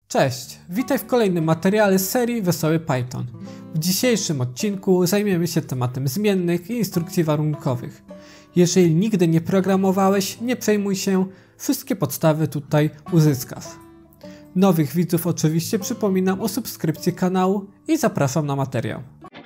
Cześć, witaj w kolejnym materiale z serii Wesoły Python. W dzisiejszym odcinku zajmiemy się tematem zmiennych i instrukcji warunkowych. Jeżeli nigdy nie programowałeś, nie przejmuj się, wszystkie podstawy tutaj uzyskasz. Nowych widzów oczywiście przypominam o subskrypcji kanału i zapraszam na materiał.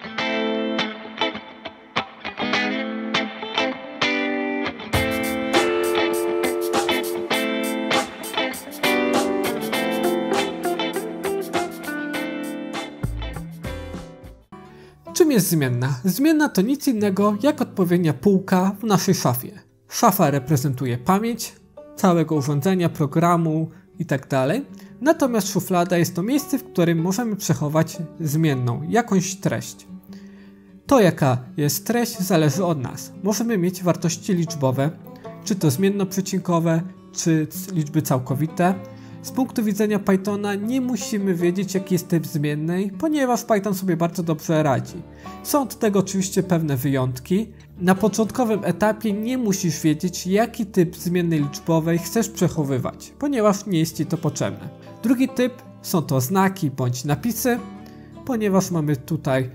Czym jest zmienna? Zmienna to nic innego jak odpowiednia półka w naszej szafie. Szafa reprezentuje pamięć całego urządzenia, programu itd. Natomiast szuflada jest to miejsce, w którym możemy przechować zmienną, jakąś treść. To jaka jest treść zależy od nas. Możemy mieć wartości liczbowe, czy to zmiennoprzecinkowe, czy liczby całkowite. Z punktu widzenia Pythona nie musimy wiedzieć, jaki jest typ zmiennej, ponieważ Python sobie bardzo dobrze radzi. Są od tego oczywiście pewne wyjątki. Na początkowym etapie nie musisz wiedzieć, jaki typ zmiennej liczbowej chcesz przechowywać, ponieważ nie jest Ci to potrzebne. Drugi typ są to znaki bądź napisy, ponieważ mamy tutaj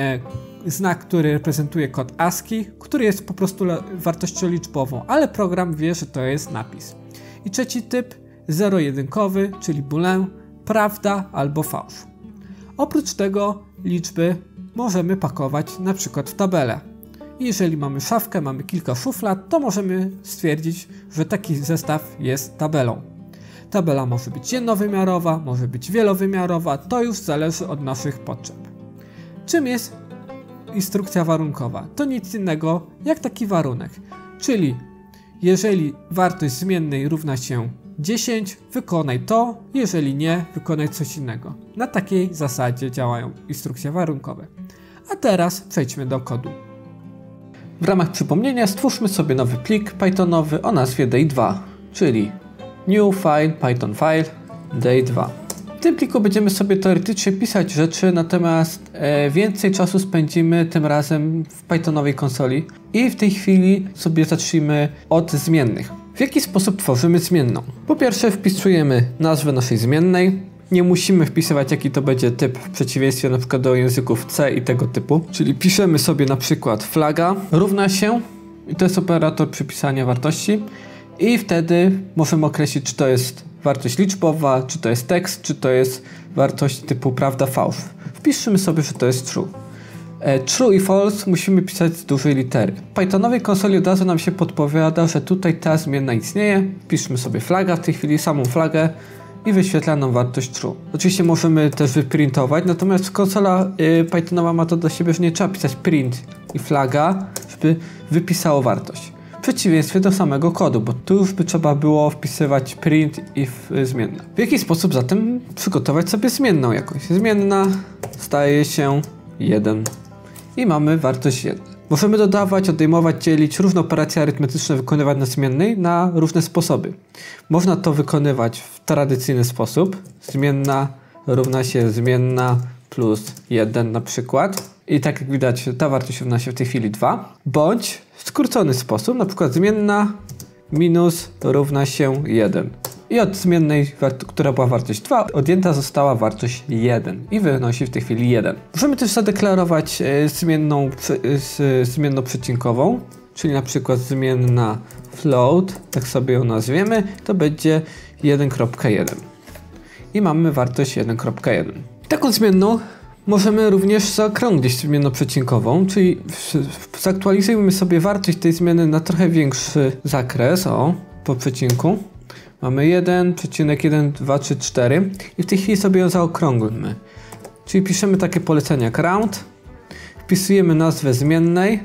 znak, który reprezentuje kod ASCII, który jest po prostu wartością liczbową, ale program wie, że to jest napis. I trzeci typ zero-jedynkowy, czyli boolean, prawda albo fałsz. Oprócz tego liczby możemy pakować na przykład w tabelę. Jeżeli mamy szafkę, mamy kilka szuflad, to możemy stwierdzić, że taki zestaw jest tabelą. Tabela może być jednowymiarowa, może być wielowymiarowa, to już zależy od naszych potrzeb. Czym jest instrukcja warunkowa? To nic innego jak taki warunek, czyli jeżeli wartość zmiennej równa się 10, wykonaj to, jeżeli nie, wykonaj coś innego. Na takiej zasadzie działają instrukcje warunkowe. A teraz przejdźmy do kodu. W ramach przypomnienia stwórzmy sobie nowy plik pythonowy o nazwie day2, czyli new file, python file, day2. W tym pliku będziemy sobie teoretycznie pisać rzeczy, natomiast więcej czasu spędzimy tym razem w pythonowej konsoli i w tej chwili sobie zacznijmy od zmiennych. W jaki sposób tworzymy zmienną? Po pierwsze wpisujemy nazwę naszej zmiennej. Nie musimy wpisywać, jaki to będzie typ, w przeciwieństwie na przykład do języków C i tego typu. Czyli piszemy sobie na przykład flaga równa się, i to jest operator przypisania wartości, i wtedy możemy określić, czy to jest wartość liczbowa, czy to jest tekst, czy to jest wartość typu prawda, fałsz. Wpiszmy sobie, że to jest true. True i false musimy pisać z dużej litery. W Pythonowej konsoli od razu nam się podpowiada, że tutaj ta zmienna istnieje. Wpiszmy sobie flaga, w tej chwili samą flagę i wyświetla nam wartość true. Oczywiście możemy też wyprintować, natomiast konsola Pythonowa ma to do siebie, że nie trzeba pisać print i flaga, żeby wypisało wartość. W przeciwieństwie do samego kodu, bo tu już by trzeba było wpisywać print i zmienna. W jaki sposób zatem przygotować sobie zmienną jakąś? Zmienna staje się 1 i mamy wartość 1. Możemy dodawać, odejmować, dzielić, różne operacje arytmetyczne wykonywać na zmiennej na różne sposoby. Można to wykonywać w tradycyjny sposób. Zmienna równa się zmienna plus 1 na przykład. I tak jak widać, ta wartość równa się w tej chwili 2. Bądź w skrócony sposób, na przykład zmienna minus równa się 1. I od zmiennej, która była wartość 2, odjęta została wartość 1 i wynosi w tej chwili 1. Możemy też zadeklarować zmienną przecinkową, czyli na przykład zmienna float, tak sobie ją nazwiemy, to będzie 1.1 i mamy wartość 1.1. Taką zmienną możemy również zaokrąglić zmiennoprzecinkową, czyli zaktualizujemy sobie wartość tej zmiany na trochę większy zakres, po przecinku. Mamy 1,1, 2, 3, 4 i w tej chwili sobie ją zaokrąglmy. Czyli piszemy takie polecenia jak round, wpisujemy nazwę zmiennej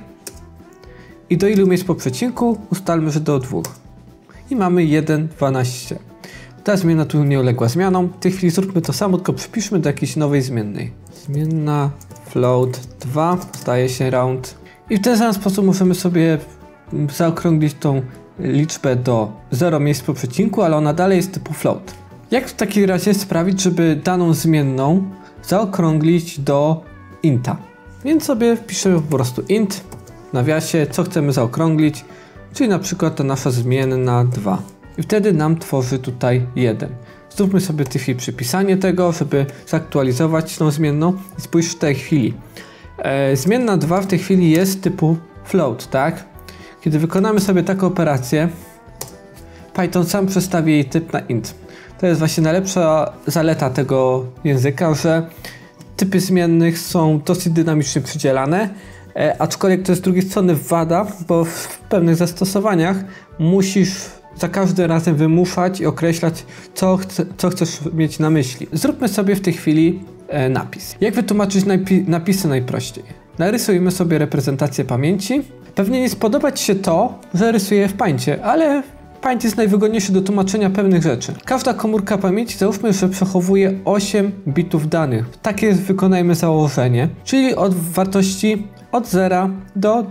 i do ilu miejsc po przecinku ustalmy, że do 2. I mamy 1,12. Ta zmiana tu nie uległa zmianom. W tej chwili zróbmy to samo, tylko przypiszmy do jakiejś nowej zmiennej. Zmienna float 2 staje się round. I w ten sam sposób możemy sobie zaokrąglić tą liczbę do 0 miejsc po przecinku, ale ona dalej jest typu float. Jak w takim razie sprawić, żeby daną zmienną zaokrąglić do inta? Więc sobie wpiszemy po prostu int w nawiasie, co chcemy zaokrąglić, czyli na przykład ta nasza zmienna 2. I wtedy nam tworzy tutaj 1. Zróbmy sobie w tej chwili przypisanie tego, żeby zaktualizować tą zmienną. I spójrz w tej chwili. Zmienna 2 w tej chwili jest typu float, tak? Kiedy wykonamy sobie taką operację, Python sam przestawi jej typ na int. To jest właśnie najlepsza zaleta tego języka, że typy zmiennych są dosyć dynamicznie przydzielane, aczkolwiek to jest z drugiej strony wada, bo w pewnych zastosowaniach musisz za każdym razem wymuszać i określać, co chcesz mieć na myśli. Zróbmy sobie w tej chwili napis. Jak wytłumaczyć napisy najprościej? Narysujmy sobie reprezentację pamięci. Pewnie nie spodoba Ci się to, że rysuję w Paincie, ale Paint jest najwygodniejszy do tłumaczenia pewnych rzeczy. Każda komórka pamięci, załóżmy, że przechowuje 8 bitów danych. Takie wykonajmy założenie, czyli od wartości od 0 do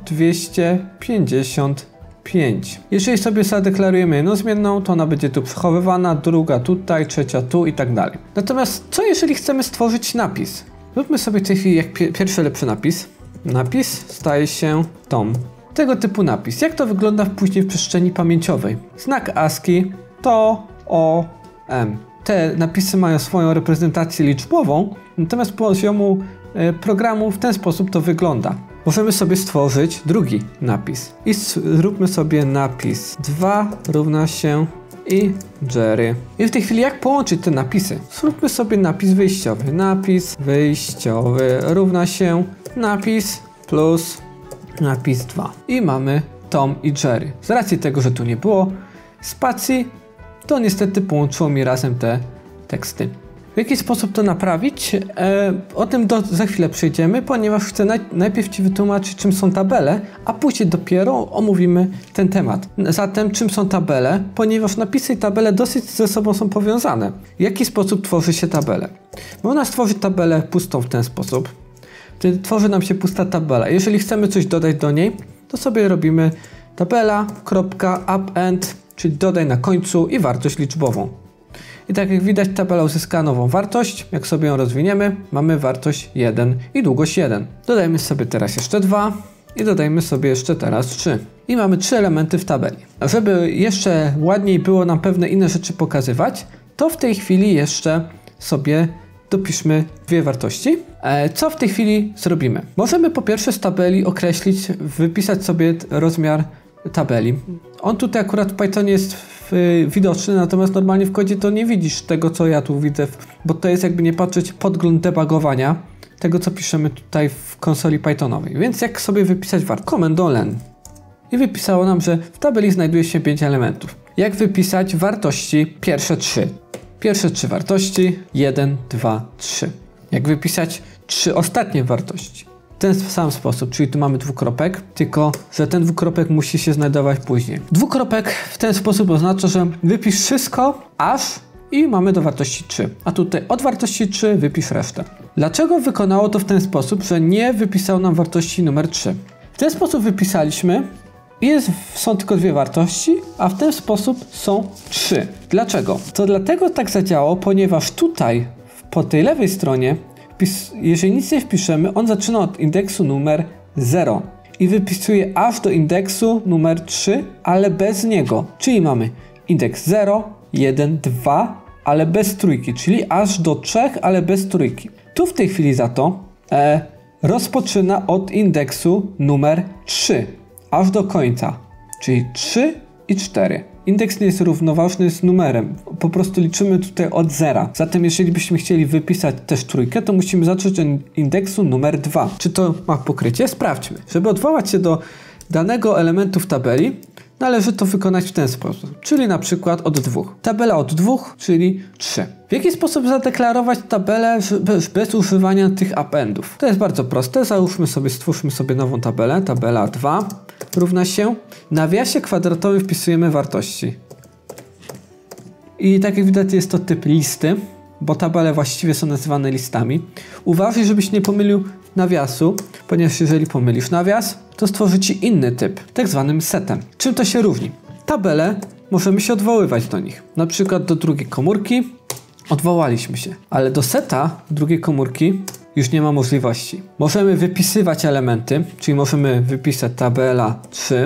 255. Jeżeli sobie zadeklarujemy jedną zmienną, to ona będzie tu przechowywana, druga tutaj, trzecia tu i tak dalej. Natomiast co jeżeli chcemy stworzyć napis? Zróbmy sobie w tej chwili jak pierwszy lepszy napis. Napis staje się tom. Tego typu napis. Jak to wygląda później w przestrzeni pamięciowej? Znak ASCII to O, M. Te napisy mają swoją reprezentację liczbową, natomiast z poziomu programu w ten sposób to wygląda. Możemy sobie stworzyć drugi napis. I zróbmy sobie napis 2 równa się i Jerry. I w tej chwili jak połączyć te napisy? Zróbmy sobie napis wyjściowy. Napis wyjściowy równa się napis plus napis 2. I mamy Tom i Jerry. Z racji tego, że tu nie było spacji, to niestety połączyło mi razem te teksty. W jaki sposób to naprawić? O tym za chwilę przejdziemy, ponieważ chcę najpierw Ci wytłumaczyć, czym są tabele, a później dopiero omówimy ten temat. Zatem, czym są tabele? Ponieważ napisy i tabele dosyć ze sobą są powiązane. W jaki sposób tworzy się tabelę? Można stworzyć tabelę pustą w ten sposób. Wtedy tworzy nam się pusta tabela. Jeżeli chcemy coś dodać do niej, to sobie robimy tabela.append, czyli dodaj na końcu i wartość liczbową. I tak jak widać, tabela uzyska nową wartość. Jak sobie ją rozwiniemy, mamy wartość 1 i długość 1. Dodajmy sobie teraz jeszcze 2 i dodajmy sobie jeszcze teraz 3. I mamy 3 elementy w tabeli. A żeby jeszcze ładniej było nam pewne inne rzeczy pokazywać, to w tej chwili jeszcze sobie dopiszmy dwie wartości. Co w tej chwili zrobimy? Możemy po pierwsze z tabeli określić, wypisać sobie rozmiar tabeli. On tutaj akurat w Pythonie jest widoczny, natomiast normalnie w kodzie to nie widzisz tego, co ja tu widzę, bo to jest jakby nie patrzeć podgląd debugowania tego, co piszemy tutaj w konsoli Pythonowej. Więc jak sobie wypisać wartość? Komendą len. I wypisało nam, że w tabeli znajduje się 5 elementów. Jak wypisać wartości pierwsze 3? Pierwsze 3 wartości 1, 2, 3. Jak wypisać 3 ostatnie wartości? W ten sam sposób, czyli tu mamy dwukropek, tylko że ten dwukropek musi się znajdować później. Dwukropek w ten sposób oznacza, że wypisz wszystko aż i mamy do wartości 3. A tutaj od wartości 3 wypisz resztę. Dlaczego wykonało to w ten sposób, że nie wypisało nam wartości numer 3? W ten sposób wypisaliśmy i są tylko dwie wartości, a w ten sposób są 3. Dlaczego? To dlatego tak zadziałało, ponieważ tutaj po tej lewej stronie jeżeli nic nie wpiszemy, on zaczyna od indeksu numer 0 i wypisuje aż do indeksu numer 3, ale bez niego. Czyli mamy indeks 0, 1, 2, ale bez trójki, czyli aż do 3, ale bez trójki. Tu w tej chwili za to rozpoczyna od indeksu numer 3, aż do końca, czyli 3 i 4. Indeks nie jest równoważny z numerem, po prostu liczymy tutaj od 0. Zatem jeżeli byśmy chcieli wypisać też trójkę, to musimy zacząć od indeksu numer 2. Czy to ma pokrycie? Sprawdźmy. Żeby odwołać się do danego elementu w tabeli, należy to wykonać w ten sposób, czyli na przykład od 2. Tabela od 2, czyli 3. W jaki sposób zadeklarować tabelę bez używania tych appendów? To jest bardzo proste. Stwórzmy sobie nową tabelę. Tabela 2 równa się. W nawiasie kwadratowym wpisujemy wartości. I tak jak widać, jest to typ listy, bo tabele właściwie są nazywane listami. Uważaj, żebyś nie pomylił nawiasu, ponieważ jeżeli pomylisz nawias, to stworzy Ci inny typ, tak zwanym setem. Czym to się różni? Tabele możemy się odwoływać do nich. Na przykład do drugiej komórki odwołaliśmy się, ale do seta drugiej komórki już nie ma możliwości. Możemy wypisywać elementy, czyli możemy wypisać tabela 3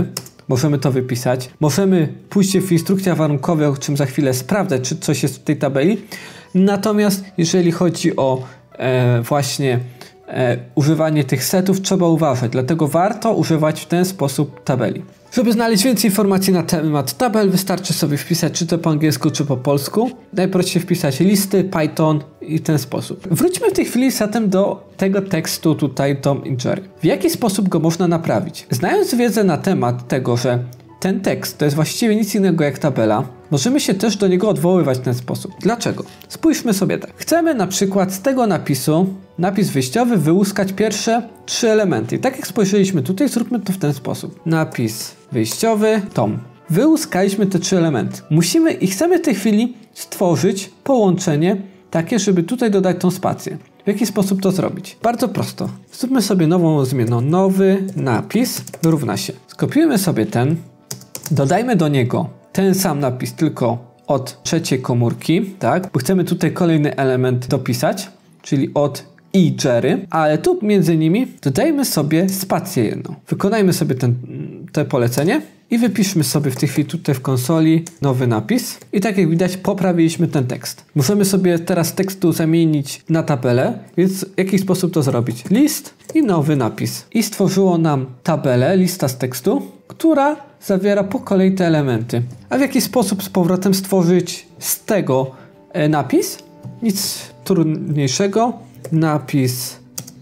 możemy to wypisać. Możemy pójść w instrukcjach warunkowych, o czym za chwilę sprawdzać, czy coś jest w tej tabeli. Natomiast jeżeli chodzi o właśnie używanie tych setów, trzeba uważać. Dlatego warto używać w ten sposób tabeli. Żeby znaleźć więcej informacji na temat tabel, wystarczy sobie wpisać czy to po angielsku, czy po polsku. Najprościej wpisać listy, Python i w ten sposób. Wróćmy w tej chwili zatem do tego tekstu tutaj Tom i Jerry. W jaki sposób go można naprawić? Znając wiedzę na temat tego, że ten tekst to jest właściwie nic innego jak tabela, możemy się też do niego odwoływać w ten sposób. Dlaczego? Spójrzmy sobie tak. Chcemy na przykład z tego napisu, napis wyjściowy, wyłuskać pierwsze 3 elementy. I tak jak spojrzeliśmy tutaj, zróbmy to w ten sposób. Napis wyjściowy, Tom. Wyłuskaliśmy te 3 elementy. Musimy i chcemy w tej chwili stworzyć połączenie takie, żeby tutaj dodać tą spację. W jaki sposób to zrobić? Bardzo prosto. Zróbmy sobie nową zmienną. Nowy napis równa się. Skopiujemy sobie ten. Dodajmy do niego ten sam napis, tylko od trzeciej komórki, tak? Bo chcemy tutaj kolejny element dopisać, czyli od i Jerry, ale tu między nimi dodajmy sobie spację jedną. Wykonajmy sobie te polecenie i wypiszmy sobie w tej chwili tutaj w konsoli nowy napis. I tak jak widać, poprawiliśmy ten tekst. Możemy sobie teraz tekstu zamienić na tabelę, więc w jaki sposób to zrobić? List i nowy napis. I stworzyło nam tabelę, lista z tekstu, która zawiera po kolei te elementy. A w jaki sposób z powrotem stworzyć z tego napis? Nic trudniejszego. Napis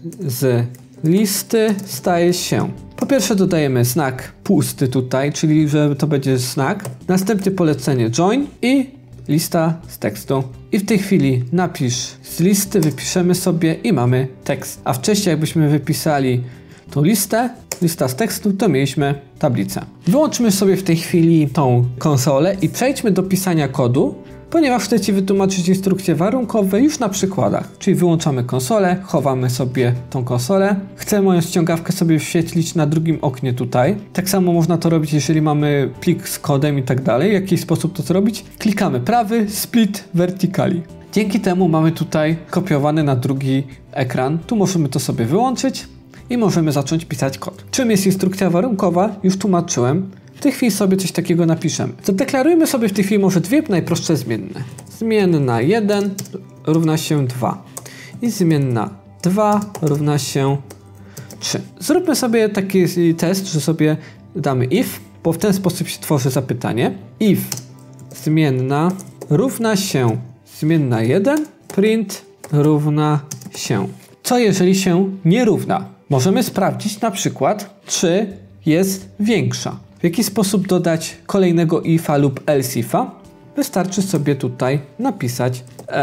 z listy staje się. Po pierwsze dodajemy znak pusty tutaj, czyli że to będzie znak. Następnie polecenie join i lista z tekstu. I w tej chwili napisz z listy, wypiszemy sobie i mamy tekst. A wcześniej jakbyśmy wypisali tą lista z tekstu, to mieliśmy tablicę. Wyłączmy sobie w tej chwili tą konsolę i przejdźmy do pisania kodu, ponieważ chcę Ci wytłumaczyć instrukcje warunkowe już na przykładach. Czyli wyłączamy konsolę, chowamy sobie tą konsolę. Chcę moją ściągawkę sobie wyświetlić na drugim oknie tutaj. Tak samo można to robić, jeżeli mamy plik z kodem i tak dalej. W jaki sposób to zrobić? Klikamy prawy, split vertically. Dzięki temu mamy tutaj kopiowany na drugi ekran. Tu możemy to sobie wyłączyć i możemy zacząć pisać kod. Czym jest instrukcja warunkowa? Już tłumaczyłem. W tej chwili sobie coś takiego napiszemy. Zadeklarujmy sobie w tej chwili może dwie najprostsze zmienne. Zmienna 1 równa się 2 i zmienna 2 równa się 3. Zróbmy sobie taki test, że sobie damy if, bo w ten sposób się tworzy zapytanie. If zmienna równa się zmienna 1, print równa się. Co jeżeli się nie równa? Możemy sprawdzić na przykład, czy jest większa. W jaki sposób dodać kolejnego ifa lub else ifa? Wystarczy sobie tutaj napisać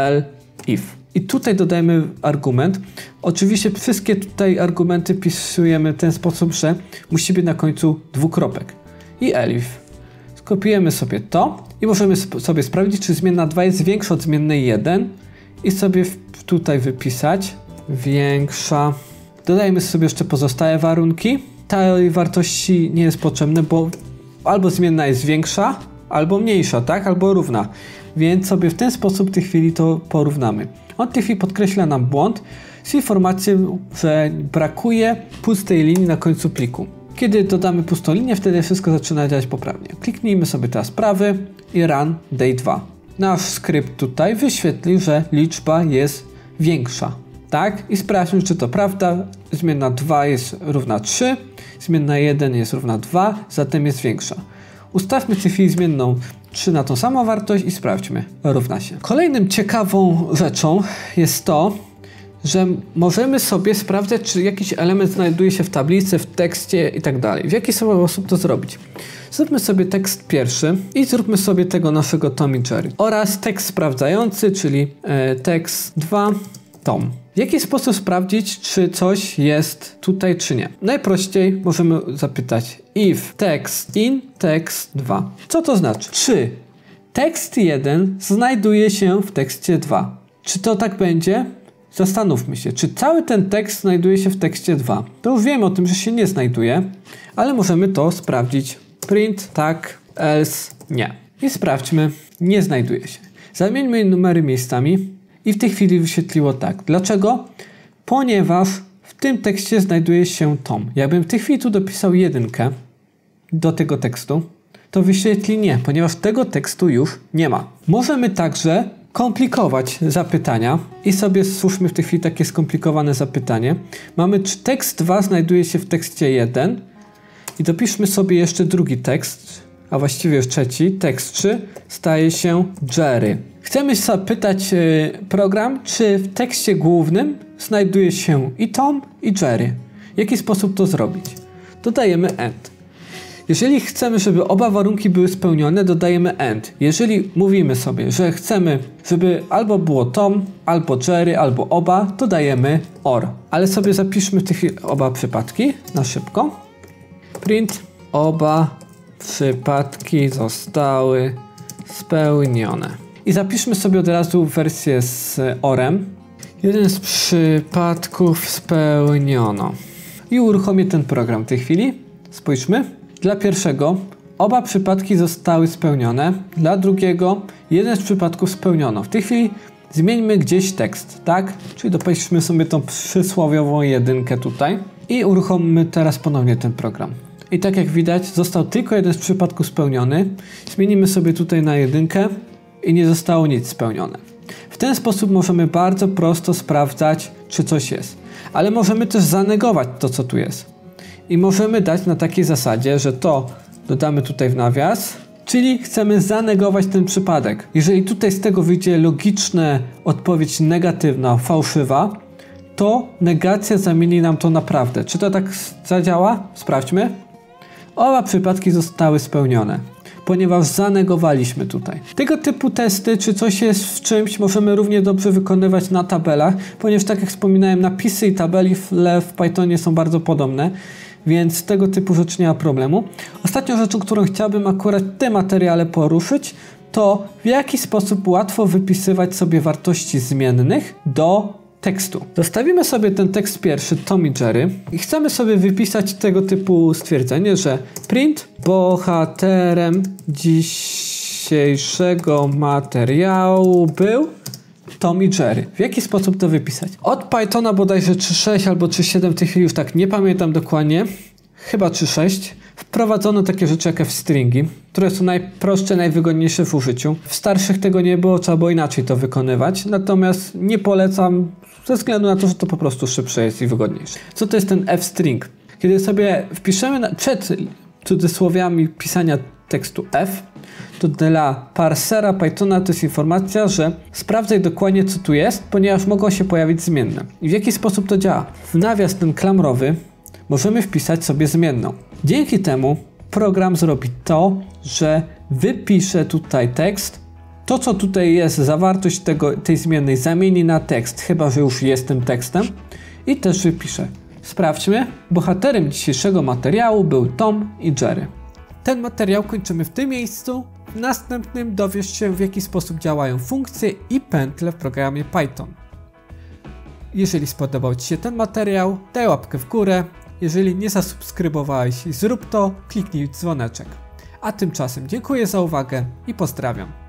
if. I tutaj dodajemy argument. Oczywiście wszystkie tutaj argumenty pisujemy w ten sposób, że musi być na końcu dwukropek. I elif. Skopiujemy sobie to i możemy sobie sprawdzić, czy zmienna 2 jest większa od zmiennej 1 i sobie tutaj wypisać większa. Dodajmy sobie jeszcze pozostałe warunki. Tej wartości nie jest potrzebne, bo albo zmienna jest większa, albo mniejsza, tak? Albo równa. Więc sobie w ten sposób w tej chwili to porównamy. On w tej chwili podkreśla nam błąd z informacją, że brakuje pustej linii na końcu pliku. Kiedy dodamy pustą linię, wtedy wszystko zaczyna działać poprawnie. Kliknijmy sobie teraz prawy i run day 2. Nasz skrypt tutaj wyświetlił, że liczba jest większa. Tak? I sprawdźmy, czy to prawda. Zmienna 2 jest równa 3, zmienna 1 jest równa 2, zatem jest większa. Ustawmy w tej chwili zmienną 3 na tą samą wartość i sprawdźmy. Równa się. Kolejnym ciekawą rzeczą jest to, że możemy sobie sprawdzać, czy jakiś element znajduje się w tablicy, w tekście i tak dalej. W jaki sposób to zrobić? Zróbmy sobie tekst pierwszy i zróbmy sobie tego naszego Tom i Jerry. Oraz tekst sprawdzający, czyli tekst 2, Tom. W jaki sposób sprawdzić, czy coś jest tutaj, czy nie? Najprościej możemy zapytać if text in text 2. Co to znaczy? Czy tekst 1 znajduje się w tekście 2? Czy to tak będzie? Zastanówmy się, czy cały ten tekst znajduje się w tekście 2. To już wiemy o tym, że się nie znajduje, ale możemy to sprawdzić. Print tak, else nie. I sprawdźmy, nie znajduje się. Zamieńmy numery miejscami. I w tej chwili wyświetliło tak. Dlaczego? Ponieważ w tym tekście znajduje się Tom. Jakbym w tej chwili tu dopisał 1, do tego tekstu, to wyświetli nie, ponieważ tego tekstu już nie ma. Możemy także komplikować zapytania i sobie stwórzmy w tej chwili takie skomplikowane zapytanie. Mamy tekst 2 znajduje się w tekście 1 i dopiszmy sobie jeszcze drugi tekst, a właściwie już trzeci. Tekst 3 staje się Jerry. Chcemy zapytać program, czy w tekście głównym znajduje się i Tom, i Jerry. W jaki sposób to zrobić? Dodajemy AND. Jeżeli chcemy, żeby oba warunki były spełnione, dodajemy AND. Jeżeli mówimy sobie, że chcemy, żeby albo było Tom, albo Jerry, albo oba, to dajemy OR. Ale sobie zapiszmy w tej chwili oba przypadki na szybko. Print oba przypadki zostały spełnione. I zapiszmy sobie od razu wersję z OR-em. Jeden z przypadków spełniono. I uruchomię ten program w tej chwili. Spójrzmy. Dla pierwszego oba przypadki zostały spełnione. Dla drugiego jeden z przypadków spełniono. W tej chwili zmieńmy gdzieś tekst, tak? Czyli dopiszmy sobie tą przysłowiową jedynkę tutaj. I uruchomimy teraz ponownie ten program. I tak jak widać, został tylko jeden z przypadków spełniony. Zmienimy sobie tutaj na jedynkę i nie zostało nic spełnione. W ten sposób możemy bardzo prosto sprawdzać, czy coś jest. Ale możemy też zanegować to, co tu jest. I możemy dać na takiej zasadzie, że to dodamy tutaj w nawias, czyli chcemy zanegować ten przypadek. Jeżeli tutaj z tego wyjdzie logiczna odpowiedź negatywna, fałszywa, to negacja zamieni nam to na prawdę. Czy to tak zadziała? Sprawdźmy. Oba przypadki zostały spełnione, ponieważ zanegowaliśmy tutaj. Tego typu testy, czy coś jest w czymś, możemy równie dobrze wykonywać na tabelach, ponieważ tak jak wspominałem, napisy i tabeli w Pythonie są bardzo podobne, więc tego typu rzeczy nie ma problemu. Ostatnią rzeczą, którą chciałbym akurat w tym materiale poruszyć, to w jaki sposób łatwo wypisywać sobie wartości zmiennych do tekstu. Zostawimy sobie ten tekst pierwszy, Tom i Jerry, i chcemy sobie wypisać tego typu stwierdzenie, że print bohaterem dzisiejszego materiału był Tom i Jerry. W jaki sposób to wypisać? Od Pythona bodajże 3.6 albo 3.7, w tej chwili już tak nie pamiętam dokładnie, chyba 3.6, wprowadzono takie rzeczy jak f-stringi, które są najprostsze, najwygodniejsze w użyciu. W starszych tego nie było, trzeba było inaczej to wykonywać, natomiast nie polecam ze względu na to, że to po prostu szybsze jest i wygodniejsze. Co to jest ten f-string? Kiedy sobie wpiszemy przed cudzysłowiami pisania tekstu f, to dla parsera Pythona to jest informacja, że sprawdzaj dokładnie, co tu jest, ponieważ mogą się pojawić zmienne. I w jaki sposób to działa? W nawias ten klamrowy możemy wpisać sobie zmienną. Dzięki temu program zrobi to, że wypisze tutaj tekst. To, co tutaj jest, zawartość tej zmiennej zamieni na tekst, chyba że już jest tym tekstem, i też wypisze. Sprawdźmy. Bohaterem dzisiejszego materiału był Tom i Jerry. Ten materiał kończymy w tym miejscu. W następnym dowiesz się, w jaki sposób działają funkcje i pętle w programie Python. Jeżeli spodobał Ci się ten materiał, daj łapkę w górę. Jeżeli nie zasubskrybowałeś, zrób to, kliknij dzwoneczek. A tymczasem dziękuję za uwagę i pozdrawiam.